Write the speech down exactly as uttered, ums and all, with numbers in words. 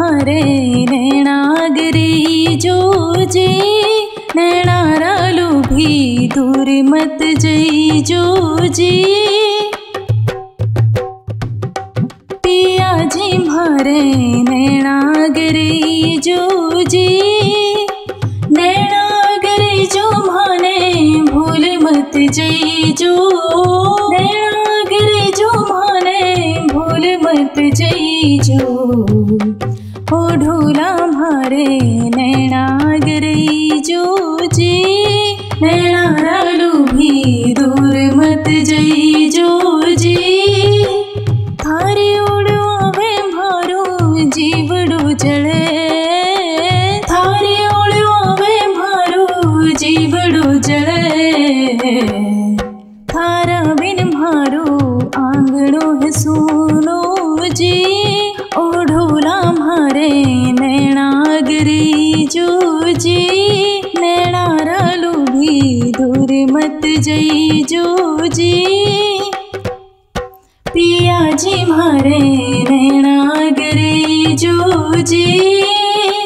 मारे नैनागरी जो जी, नैना रालू भी दूर मत जई जो जी। पिया जी मारे नैनागरी जो जी, नैनागरी जो माने भूल मत जई जो, नैनागरी जो माने भूल मत जई जो। ओ ढोला मारे नैनागरी जो जी, नैना रालू भी दूर मत जई जो जी। थारी उड़वावे मारो जीवड़ो जड़े, थारी उड़वावे मारो जीवड़ो जड़े। थारा बिन मारो आंगणो है सुनो जी, ओ ढोला मारे नैनागरी जो जी, नैना रालू भी दूर मत जई जो जी। पिया जी मारे नैनागरी जो जी।